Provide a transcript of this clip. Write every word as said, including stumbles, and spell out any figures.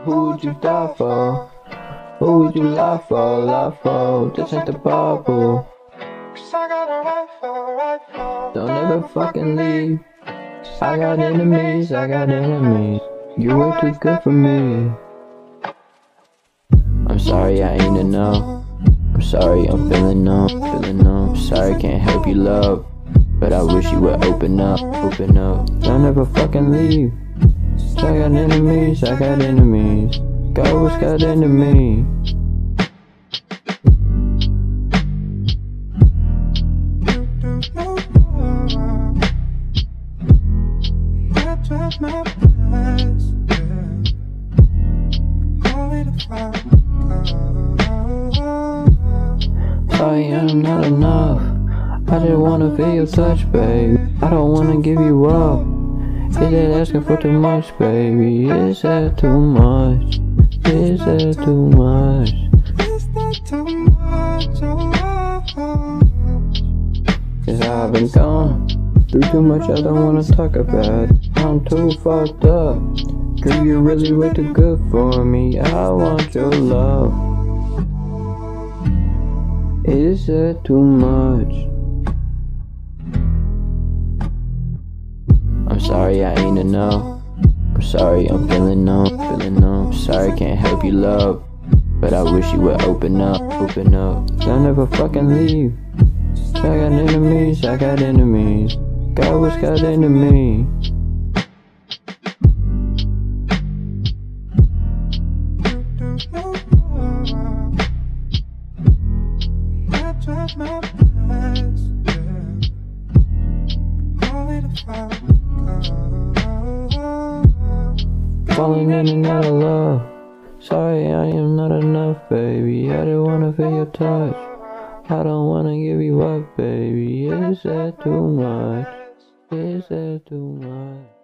Who would you die for? Who would you lie for? Lie for? This ain't the Bible. Don't ever fucking leave. I got enemies, I got enemies. You're way too good for me. I'm sorry I ain't enough. I'm sorry I'm feeling numb, feeling numb. I'm sorry I can't help you love, but I wish you would open up, open up. Don't ever fucking leave. I got enemies, I got enemies. God was got enemies. Sorry, I'm not enough. I just wanna feel your touch, babe. I don't wanna give you up. Is that asking for too much, baby? Is that too much? Is that too much? Is that too much? Cause I've been gone through too much I don't wanna talk about. I'm too fucked up. Girl, you're really way too good for me. I want your love. Is that too much? I'm sorry I ain't enough. I'm sorry I'm feeling numb, feeling numb. I'm sorry I can't help you love, but I wish you would open up, open up. Don't ever fucking leave. I got enemies, I got enemies. God was got enemies. Falling in and out of love. Sorry I am not enough, baby. I just wanna feel your touch. I don't wanna give you up, baby. Is that too much? Is that too much?